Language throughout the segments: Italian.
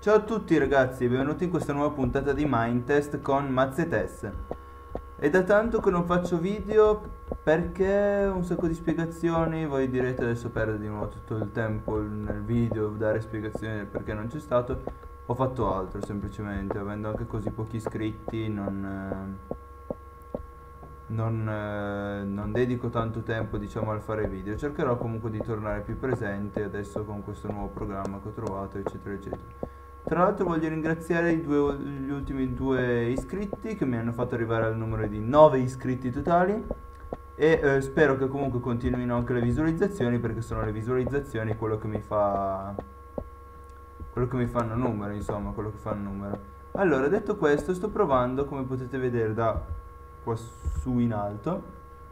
Ciao a tutti ragazzi, benvenuti in questa nuova puntata di Mindtest con Mazzetess. È da tanto che non faccio video perché un sacco di spiegazioni, voi direte adesso perdo di nuovo tutto il tempo nel video, dare spiegazioni del perché non c'è stato. Ho fatto altro semplicemente, avendo anche così pochi iscritti non dedico tanto tempo diciamo al fare video. Cercherò comunque di tornare più presente adesso con questo nuovo programma che ho trovato, eccetera eccetera. Tra l'altro voglio ringraziare gli ultimi due iscritti che mi hanno fatto arrivare al numero di 9 iscritti totali e spero che comunque continuino anche le visualizzazioni, perché sono le visualizzazioni quello che mi fanno numero, insomma, quello che fa il numero. Allora, detto questo, sto provando, come potete vedere da qua su in alto,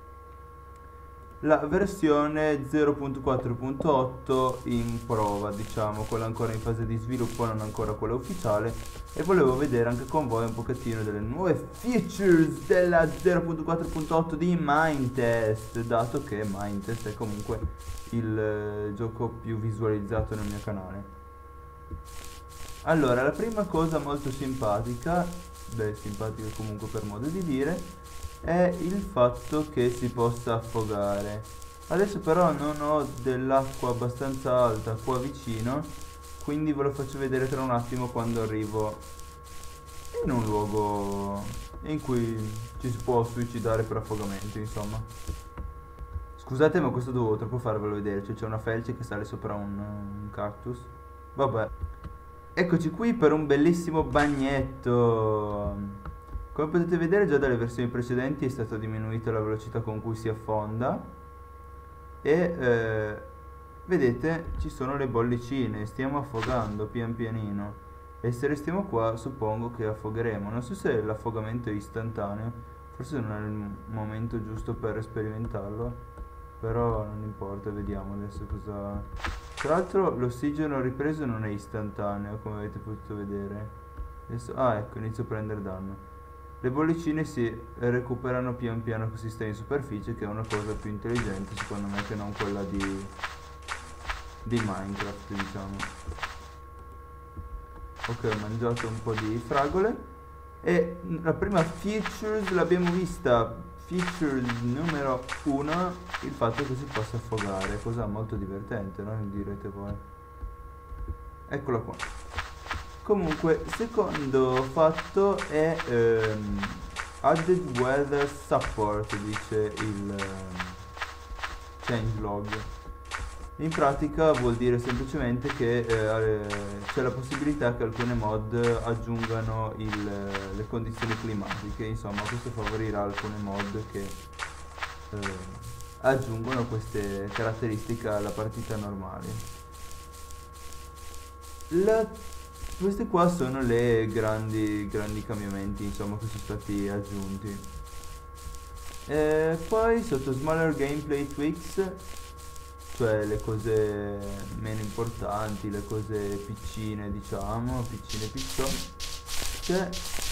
la versione 0.4.8 in prova, diciamo, quella ancora in fase di sviluppo, non ancora quella ufficiale, e volevo vedere anche con voi un pochettino delle nuove features della 0.4.8 di Mindtest, dato che Mindtest è comunque il gioco più visualizzato nel mio canale. Allora, la prima cosa molto simpatica, simpatica comunque per modo di dire, è il fatto che si possa affogare. Adesso però non ho dell'acqua abbastanza alta qua vicino, quindi ve lo faccio vedere tra un attimo quando arrivo in un luogo in cui ci si può suicidare per affogamento, insomma. Scusate, ma questo dovevo troppo farvelo vedere, cioè c'è una felce che sale sopra un cactus. Vabbè. Eccoci qui per un bellissimo bagnetto. Come potete vedere già dalle versioni precedenti è stata diminuita la velocità con cui si affonda e vedete ci sono le bollicine, stiamo affogando pian pianino e se restiamo qua suppongo che affogheremo. Non so se l'affogamento è istantaneo, forse non è il momento giusto per sperimentarlo, però non importa, vediamo adesso cosa... Tra l'altro l'ossigeno ripreso non è istantaneo, come avete potuto vedere. Adesso... Ah, ecco, inizio a prendere danno. Le bollicine si recuperano pian piano che si sta in superficie, che è una cosa più intelligente secondo me che non quella di Minecraft, diciamo. Ok, ho mangiato un po' di fragole e la prima features l'abbiamo vista. Feature numero 1, il fatto che si possa affogare, cosa molto divertente, no? Direte voi. Eccola qua. Comunque, secondo fatto è Added Weather Support, dice il changelog. In pratica vuol dire semplicemente che c'è la possibilità che alcune mod aggiungano le condizioni climatiche, insomma questo favorirà alcune mod che aggiungono queste caratteristiche alla partita normale. Questi qua sono le grandi cambiamenti, insomma, che sono stati aggiunti. Poi sotto Smaller Gameplay Tweaks, cioè le cose meno importanti, le cose piccine, diciamo, piccine sono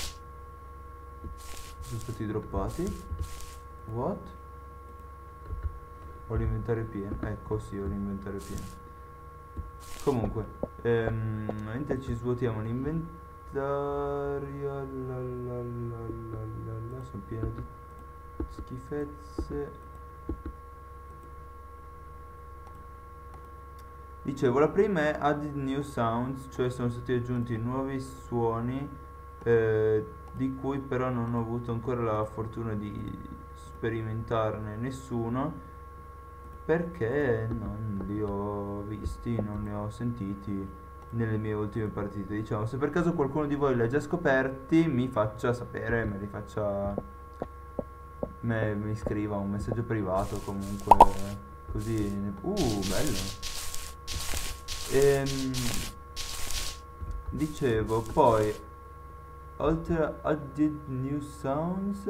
stati droppati. What? Ho l'inventario pieno. Ecco, sì, ho l'inventario pieno. Comunque, mentre ci svuotiamo l'inventario, sono pieno di schifezze. Dicevo, la prima è Added New Sounds, cioè sono stati aggiunti nuovi suoni, di cui però non ho avuto ancora la fortuna di sperimentarne nessuno, perché non li ho visti, non li ho sentiti nelle mie ultime partite. Diciamo, se per caso qualcuno di voi li ha già scoperti, mi faccia sapere, me li faccia... mi scriva un messaggio privato comunque, così... bello! Dicevo, poi, oltre a Added New Sounds,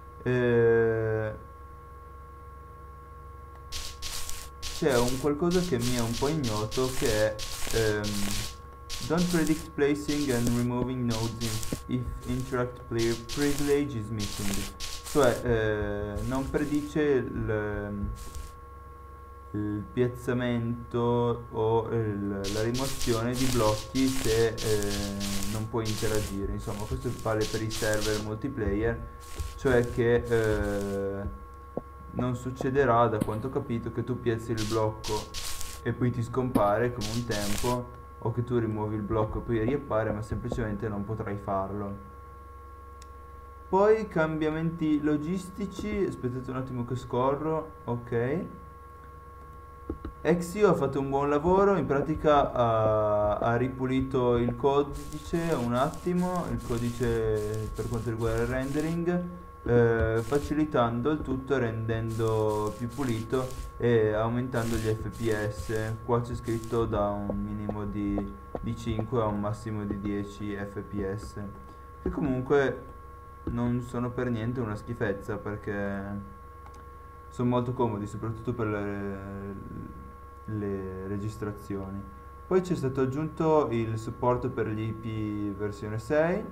c'è un qualcosa che mi è un po' ignoto, che è don't predict placing and removing nodes if interact player privilege is missing. Cioè non predice il piazzamento o la rimozione di blocchi se non puoi interagire. Insomma, questo vale per i server multiplayer, cioè che non succederà, da quanto ho capito, che tu piazzi il blocco e poi ti scompare come un tempo, o che tu rimuovi il blocco e poi riappare, ma semplicemente non potrai farlo. Poi cambiamenti logistici, aspettate un attimo che scorro, ok. Exio ha fatto un buon lavoro, in pratica ha ripulito il codice un attimo, il codice per quanto riguarda il rendering, facilitando il tutto, rendendo più pulito e aumentando gli FPS. Qua c'è scritto da un minimo di 5 a un massimo di 10 FPS, che comunque non sono per niente una schifezza, perché sono molto comodi, soprattutto per le registrazioni. Poi c'è stato aggiunto il supporto per gli IP versione 6.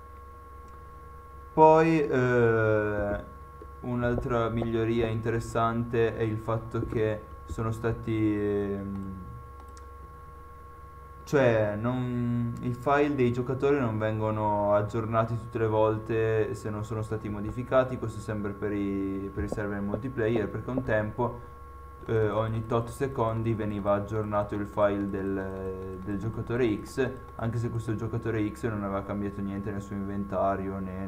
Poi un'altra miglioria interessante è il fatto che sono stati cioè i file dei giocatori non vengono aggiornati tutte le volte se non sono stati modificati. Questo sempre per i server multiplayer, perché un tempo ogni tot secondi veniva aggiornato il file del giocatore X, anche se questo giocatore X non aveva cambiato niente nel suo inventario né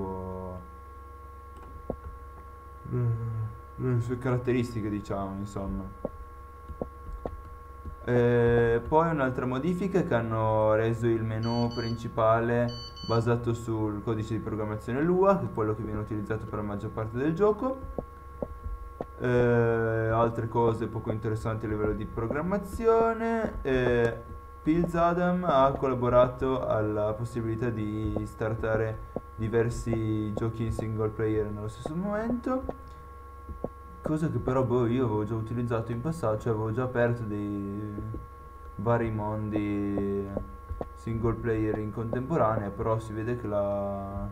nelle sue caratteristiche, diciamo, insomma. Poi un'altra modifica è che hanno reso il menu principale basato sul codice di programmazione Lua, che è quello che viene utilizzato per la maggior parte del gioco. Altre cose poco interessanti a livello di programmazione. Pilz Adam ha collaborato alla possibilità di startare diversi giochi in single player nello stesso momento, cosa che però io avevo già utilizzato in passato, cioè avevo già aperto dei vari mondi single player in contemporanea, però si vede che l'ha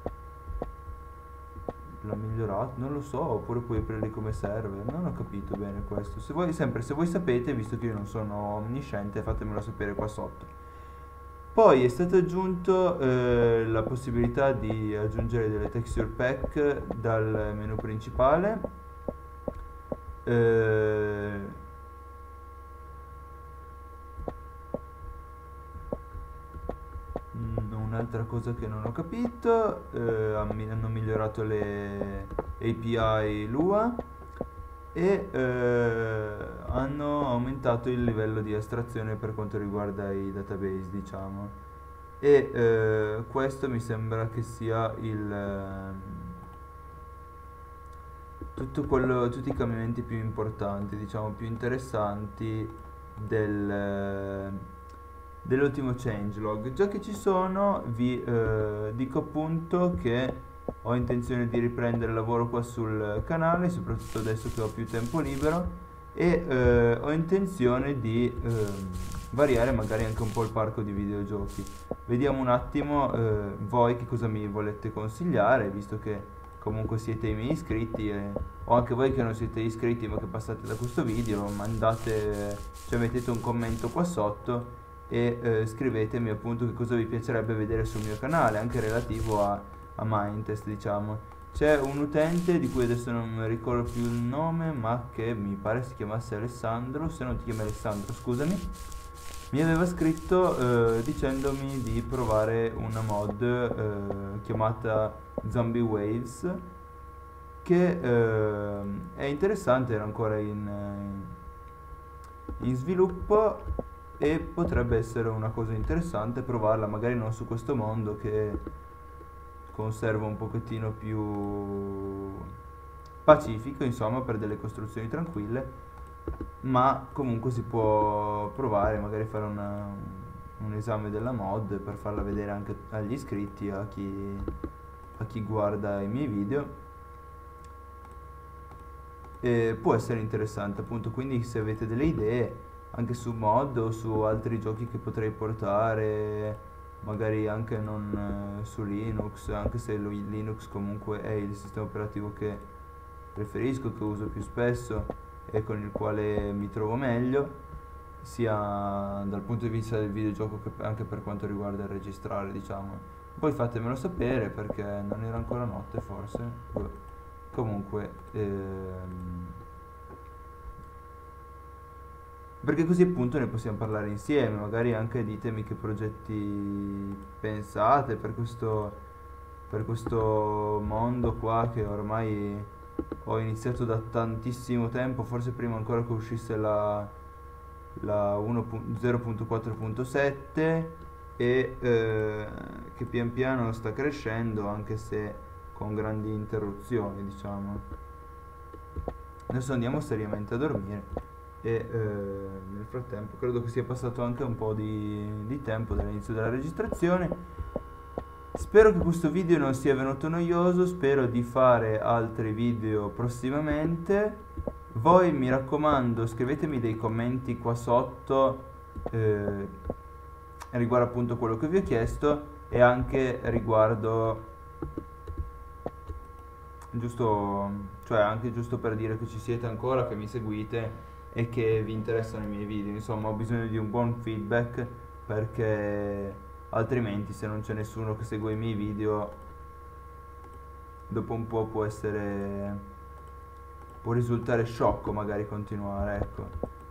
migliorato, non lo so, oppure puoi aprirli come server, non ho capito bene questo. Se voi sapete, visto che io non sono omnisciente, fatemelo sapere qua sotto. Poi è stato aggiunto la possibilità di aggiungere delle texture pack dal menu principale. Un'altra cosa che non ho capito, hanno migliorato le API Lua e hanno aumentato il livello di astrazione per quanto riguarda i database, diciamo. E questo mi sembra che sia tutti i cambiamenti più importanti, diciamo più interessanti dell'ultimo changelog. Già che ci sono, vi dico appunto che ho intenzione di riprendere il lavoro qua sul canale, soprattutto adesso che ho più tempo libero, e ho intenzione di variare magari anche un po' il parco di videogiochi. Vediamo un attimo voi che cosa mi volete consigliare, visto che comunque siete i miei iscritti, o anche voi che non siete iscritti ma che passate da questo video, cioè mettete un commento qua sotto e scrivetemi appunto che cosa vi piacerebbe vedere sul mio canale, anche relativo a Mindtest, diciamo. C'è un utente di cui adesso non ricordo più il nome, ma che mi pare si chiamasse Alessandro, se non ti chiami Alessandro, scusami, mi aveva scritto dicendomi di provare una mod chiamata Zombie Waves, che è interessante, era ancora in sviluppo e potrebbe essere una cosa interessante provarla, magari non su questo mondo che conserva un pochettino più pacifico, insomma, per delle costruzioni tranquille, ma comunque si può provare, magari fare un esame della mod per farla vedere anche agli iscritti, a chi guarda i miei video, e può essere interessante appunto. Quindi se avete delle idee anche su mod o su altri giochi che potrei portare, magari anche non su Linux, anche se Linux comunque è il sistema operativo che preferisco, che uso più spesso, e con il quale mi trovo meglio, sia dal punto di vista del videogioco che anche per quanto riguarda il registrare, diciamo. Poi fatemelo sapere perché non era ancora notte forse. Boh. Comunque, perché così appunto ne possiamo parlare insieme, magari anche ditemi che progetti pensate per questo mondo qua che ormai ho iniziato da tantissimo tempo, forse prima ancora che uscisse la 0.4.7 e che pian piano sta crescendo anche se con grandi interruzioni, diciamo. Adesso andiamo seriamente a dormire e nel frattempo credo che sia passato anche un po' di tempo dall'inizio della registrazione. Spero che questo video non sia venuto noioso, spero di fare altri video prossimamente. Voi mi raccomando scrivetemi dei commenti qua sotto riguardo appunto quello che vi ho chiesto e anche riguardo giusto, cioè anche giusto per dire che ci siete ancora, che mi seguite e che vi interessano i miei video. Insomma, ho bisogno di un buon feedback perché altrimenti se non c'è nessuno che segue i miei video dopo un po' può risultare sciocco magari continuare, ecco.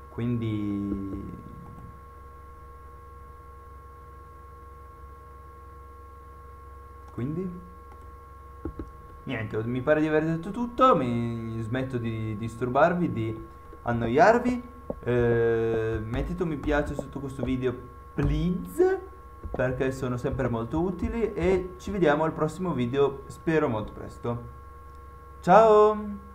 Quindi niente, mi pare di aver detto tutto, mi smetto di disturbarvi, di annoiarvi. Mettete un mi piace sotto questo video, please, perché sono sempre molto utili e ci vediamo al prossimo video, spero molto presto. Ciao!